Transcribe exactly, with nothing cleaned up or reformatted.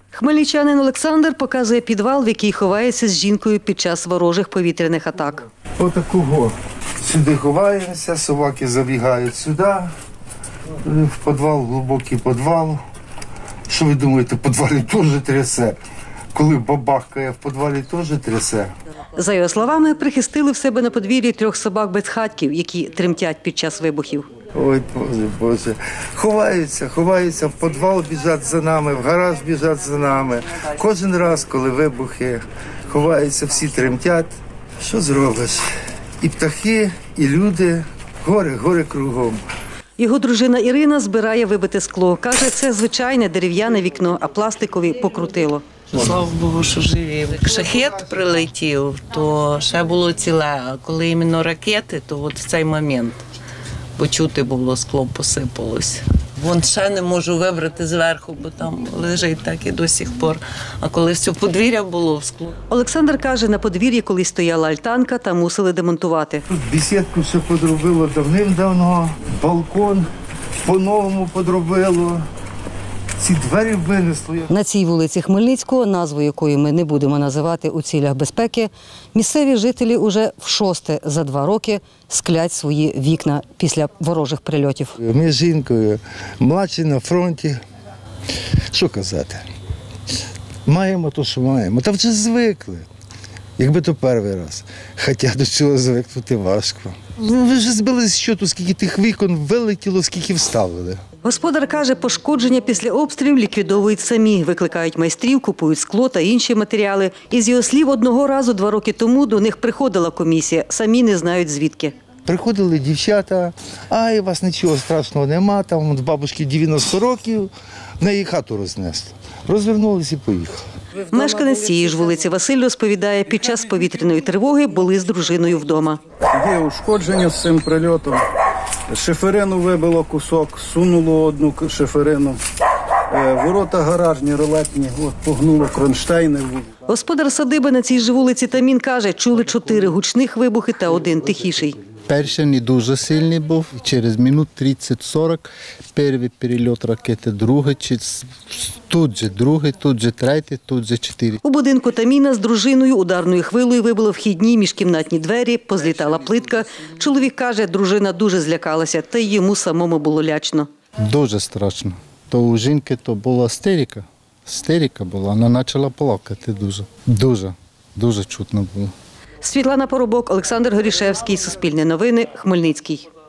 Хмельничанин Олександр показує підвал, в який ховається з жінкою під час ворожих повітряних атак. Отакого. Сюди ховаємося, собаки забігають сюди, в підвал, глибокий підвал. Що ви думаєте, в підвалі теж трясе? Коли бабахкає, в підвалі теж трясе. За його словами, прихистили в себе на подвір'ї трьох собак-безхатьків, які тремтять під час вибухів. Ой, Боже, Боже. Ховаються, ховаються, в підвал біжать за нами, в гараж біжать за нами. Кожен раз, коли вибухи, ховаються, всі тремтять. Що зробиш? І птахи, і люди, горе, горе кругом. Його дружина Ірина збирає вибите скло. Каже, це звичайне дерев'яне вікно, а пластикові покрутило. Слава Богу, що живі. Як шахет прилетів, то ще було ціле, а коли іменно ракети, то от в цей момент почути було, скло посипалось. Вон ще не можу вибрати зверху, бо там лежить так і до сих пор. А коли все подвір'я було в скло. Олександр каже, на подвір'ї колись стояла альтанка та мусили демонтувати. Тут бесідку все подробило давним-давно, балкон по-новому подробило. Ці двері винесли. На цій вулиці Хмельницького, назву якої ми не будемо називати у цілях безпеки, місцеві жителі уже в шосте за два роки склять свої вікна після ворожих прильотів. Ми з жінкою младші на фронті. Що казати? Маємо то, що маємо. Та вже звикли. Якби то перший раз. Хоча до цього звикнути важко. Ну, ви вже збили з щоту, скільки тих вікон вилетіло, скільки вставили. Господар каже, пошкодження після обстрілів ліквідовують самі, викликають майстрів, купують скло та інші матеріали. Із його слів, одного разу два роки тому до них приходила комісія, самі не знають звідки. Приходили дівчата, ай, у вас нічого страшного нема, там в бабушки дев'яносто років, в неї хату рознесло. Розвернулися і поїхали. Мешканець цієї ж вулиці Василь розповідає, під час повітряної тривоги були з дружиною вдома. Є ушкодження з цим прильотом. Шиферину вибило кусок, сунуло одну шиферину. Ворота гаражні, ролетні, от, погнуло кронштейни. Господар садиби на цій же вулиці Тамін каже, чули чотири гучних вибухи та один тихіший. Перший не дуже сильний був, через минут тридцять-сорок перший перельот ракети, другий, тут же другий, тут же третій, тут же чотири. У будинку Таміна з дружиною ударною хвилею вибило вхідні міжкімнатні двері, позлітала плитка. Чоловік каже, дружина дуже злякалася, та й йому самому було лячно. Дуже страшно. То у жінки то була істерика, істерика була, вона почала плакати дуже, дуже, дуже чутно було. Світлана Поробок, Олександр Горішевський, Суспільне новини, Хмельницький.